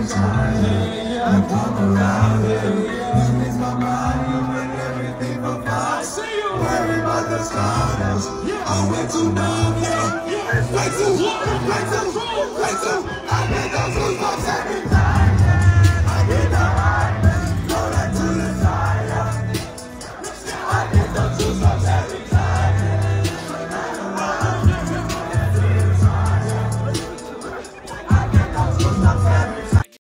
sometimes. You come around here, you ease my mind, you make everything for fun. Worry about the stars, I'm way too numb, yeah. Way too, I bet those goosebumps every